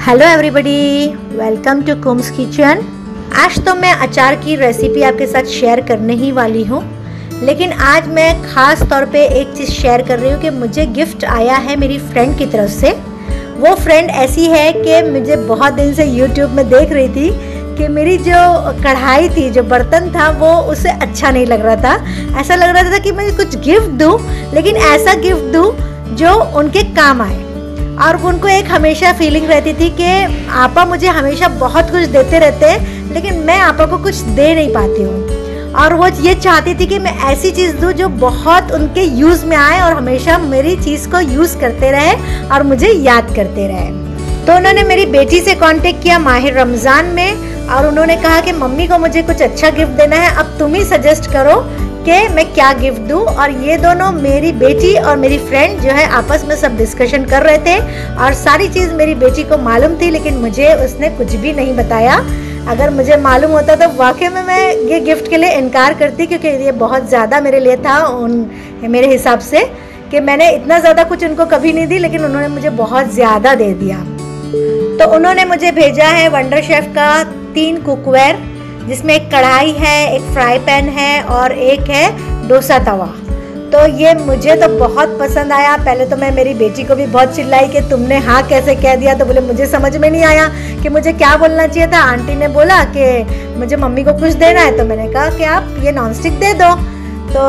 Hello everybody, welcome to Kums kitchen. आज तो मैं अचार की रेसिपी आपके साथ शेयर करने ही वाली हूँ, लेकिन आज मैं ख़ास तौर पे एक चीज़ शेयर कर रही हूँ कि मुझे गिफ्ट आया है मेरी फ्रेंड की तरफ से। वो फ्रेंड ऐसी है कि मुझे बहुत दिन से यूट्यूब में देख रही थी कि मेरी जो कढ़ाई थी, जो बर्तन था, वो उसे अच्छा नहीं लग रहा था। ऐसा लग रहा था कि मैं कुछ गिफ्ट दूँ, लेकिन ऐसा गिफ्ट दूँ जो उनके काम आए। और उनको एक हमेशा फीलिंग रहती थी कि आपा मुझे हमेशा बहुत कुछ देते रहते हैं, लेकिन मैं आपा को कुछ दे नहीं पाती हूँ। और वो ये चाहती थी कि मैं ऐसी चीज़ दूँ जो बहुत उनके यूज़ में आए और हमेशा मेरी चीज़ को यूज़ करते रहे और मुझे याद करते रहे। तो उन्होंने मेरी बेटी से कांटेक्ट किया माह रमज़ान में, और उन्होंने कहा कि मम्मी को मुझे कुछ अच्छा गिफ्ट देना है, अब तुम ही सजेस्ट करो कि मैं क्या गिफ्ट दूँ। और ये दोनों, मेरी बेटी और मेरी फ्रेंड जो है, आपस में सब डिस्कशन कर रहे थे और सारी चीज़ मेरी बेटी को मालूम थी, लेकिन मुझे उसने कुछ भी नहीं बताया। अगर मुझे मालूम होता तो वाकई में मैं ये गिफ्ट के लिए इनकार करती, क्योंकि ये बहुत ज़्यादा मेरे लिए था मेरे हिसाब से, कि मैंने इतना ज़्यादा कुछ उनको कभी नहीं दी, लेकिन उन्होंने मुझे बहुत ज़्यादा दे दिया। तो उन्होंने मुझे भेजा है वंडर शेफ का 3 कुकवेयर, जिसमें एक कढ़ाई है, एक फ्राई पैन है और एक है डोसा तवा। तो ये मुझे तो बहुत पसंद आया। पहले तो मैं मेरी बेटी को भी बहुत चिल्लाई कि तुमने हाँ कैसे कह दिया, तो बोले मुझे समझ में नहीं आया कि मुझे क्या बोलना चाहिए था। आंटी ने बोला कि मुझे मम्मी को कुछ देना है, तो मैंने कहा कि आप ये नॉनस्टिक दे दो। तो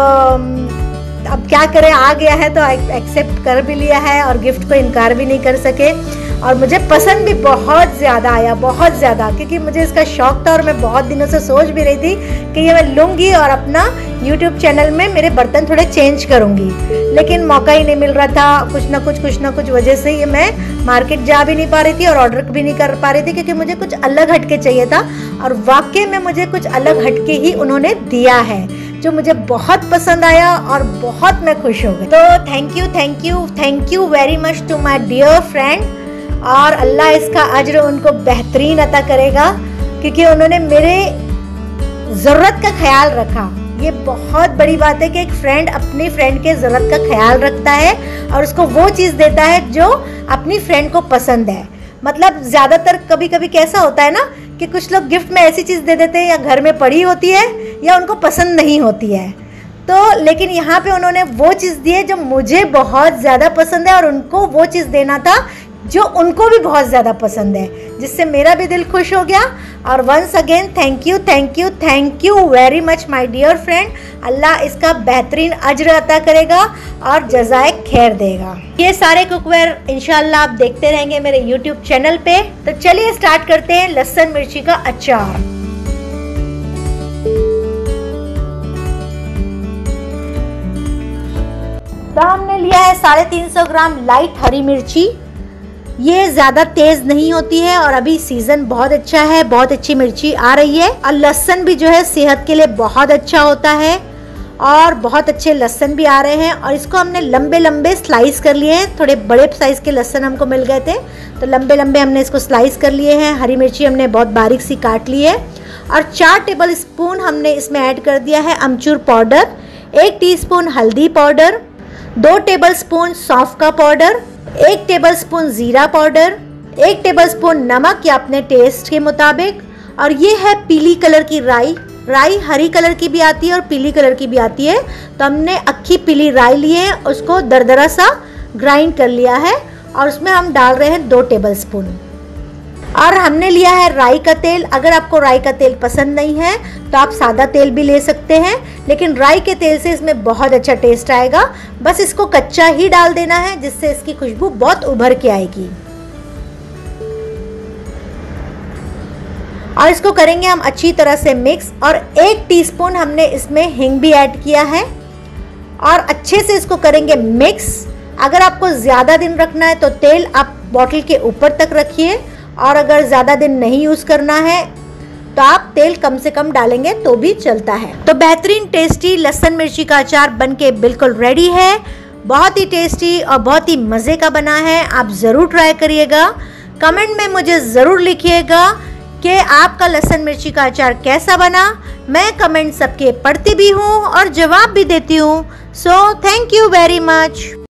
अब क्या करें, आ गया है तो एक्सेप्ट कर भी लिया है और गिफ्ट को इनकार भी नहीं कर सके। और मुझे पसंद भी बहुत ज़्यादा आया, बहुत ज़्यादा, क्योंकि मुझे इसका शौक था और मैं बहुत दिनों से सोच भी रही थी कि ये मैं लूँगी और अपना YouTube चैनल में मेरे बर्तन थोड़े चेंज करूँगी, लेकिन मौका ही नहीं मिल रहा था। कुछ ना कुछ वजह से ये मैं मार्केट जा भी नहीं पा रही थी और ऑर्डर भी नहीं कर पा रही थी, क्योंकि मुझे कुछ अलग हटके चाहिए था। और वाकई में मुझे कुछ अलग हटके ही उन्होंने दिया है, जो मुझे बहुत पसंद आया और बहुत मैं खुश हो गई। तो thank you very much to my dear friend, और अल्लाह इसका अज्र उनको बेहतरीन अता करेगा, क्योंकि उन्होंने मेरे ज़रूरत का ख्याल रखा। ये बहुत बड़ी बात है कि एक फ्रेंड अपनी फ्रेंड के ज़रूरत का ख्याल रखता है और उसको वो चीज़ देता है जो अपनी फ्रेंड को पसंद है। मतलब ज़्यादातर कभी कभी कैसा होता है ना कि कुछ लोग गिफ्ट में ऐसी चीज़ दे देते हैं या घर में पड़ी होती है या उनको पसंद नहीं होती है। तो लेकिन यहाँ पे उन्होंने वो चीज़ दी है जो मुझे बहुत ज़्यादा पसंद है, और उनको वो चीज़ देना था जो उनको भी बहुत ज़्यादा पसंद है, जिससे मेरा भी दिल खुश हो गया। और once again thank you very much my dear friend. Allah इसका बेहतरीन अज्र अता करेगा और जज़ाए खैर देगा। ये सारे कुकवेयर इंशाल्लाह आप देखते रहेंगे मेरे यूट्यूब चैनल पे। तो चलिए स्टार्ट करते हैं लहसुन मिर्ची का अचार। तो हमने लिया है 350 ग्राम लाइट हरी मिर्ची। ये ज़्यादा तेज़ नहीं होती है और अभी सीज़न बहुत अच्छा है, बहुत अच्छी मिर्ची आ रही है। और लहसुन भी जो है सेहत के लिए बहुत अच्छा होता है और बहुत अच्छे लहसुन भी आ रहे हैं। और इसको हमने लंबे लंबे स्लाइस कर लिए हैं। थोड़े बड़े साइज़ के लहसुन हमको मिल गए थे, तो लंबे लंबे हमने इसको स्लाइस कर लिए हैं। हरी मिर्ची हमने बहुत बारीक सी काट ली है। और 4 टेबल स्पून हमने इसमें ऐड कर दिया है अमचूर पाउडर, 1 टीस्पून हल्दी पाउडर, 2 टेबल स्पून सौंफ का पाउडर, 1 टेबल स्पून ज़ीरा पाउडर, 1 टेबल स्पून नमक या अपने टेस्ट के मुताबिक। और ये है पीली कलर की राई। राई हरी कलर की भी आती है और पीली कलर की भी आती है, तो हमने अक्खी पीली राई ली है, उसको दरदरा सा ग्राइंड कर लिया है और उसमें हम डाल रहे हैं 2 टेबल स्पून। और हमने लिया है राई का तेल। अगर आपको राई का तेल पसंद नहीं है तो आप सादा तेल भी ले सकते हैं, लेकिन राई के तेल से इसमें बहुत अच्छा टेस्ट आएगा। बस इसको कच्चा ही डाल देना है, जिससे इसकी खुशबू बहुत उभर के आएगी। और इसको करेंगे हम अच्छी तरह से मिक्स। और 1 टीस्पून हमने इसमें हींग भी ऐड किया है और अच्छे से इसको करेंगे मिक्स। अगर आपको ज़्यादा दिन रखना है तो तेल आप बॉटल के ऊपर तक रखिए, और अगर ज़्यादा दिन नहीं यूज़ करना है तो आप तेल कम से कम डालेंगे तो भी चलता है। तो बेहतरीन टेस्टी लहसुन मिर्ची का अचार बनके बिल्कुल रेडी है। बहुत ही टेस्टी और बहुत ही मज़े का बना है। आप ज़रूर ट्राई करिएगा। कमेंट में मुझे ज़रूर लिखिएगा कि आपका लहसुन मिर्ची का अचार कैसा बना। मैं कमेंट सबके पढ़ती भी हूँ और जवाब भी देती हूँ। So thank you very much.